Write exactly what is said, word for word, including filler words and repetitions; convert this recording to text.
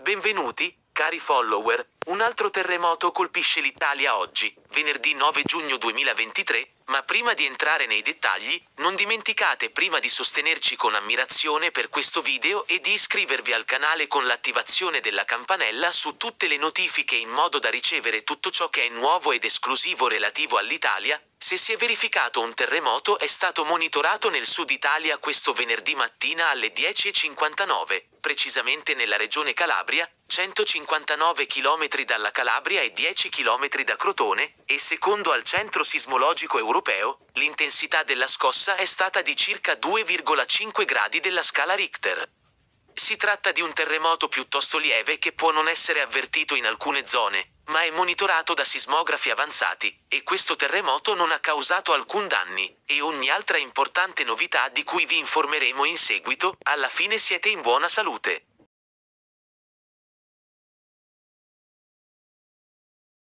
Benvenuti, cari follower. Un altro terremoto colpisce l'Italia oggi, venerdì nove giugno duemilaventitré, ma prima di entrare nei dettagli, non dimenticate prima di sostenerci con ammirazione per questo video e di iscrivervi al canale con l'attivazione della campanella su tutte le notifiche in modo da ricevere tutto ciò che è nuovo ed esclusivo relativo all'Italia. Se si è verificato un terremoto è stato monitorato nel sud Italia questo venerdì mattina alle dieci e cinquantanove, precisamente nella regione Calabria, centocinquantanove chilometri dalla Calabria e dieci chilometri da Crotone, e secondo al Centro Sismologico Europeo, l'intensità della scossa è stata di circa due virgola cinque gradi della scala Richter. Si tratta di un terremoto piuttosto lieve che può non essere avvertito in alcune zone, ma è monitorato da sismografi avanzati, e questo terremoto non ha causato alcun danni, e ogni altra importante novità di cui vi informeremo in seguito. Alla fine siete in buona salute.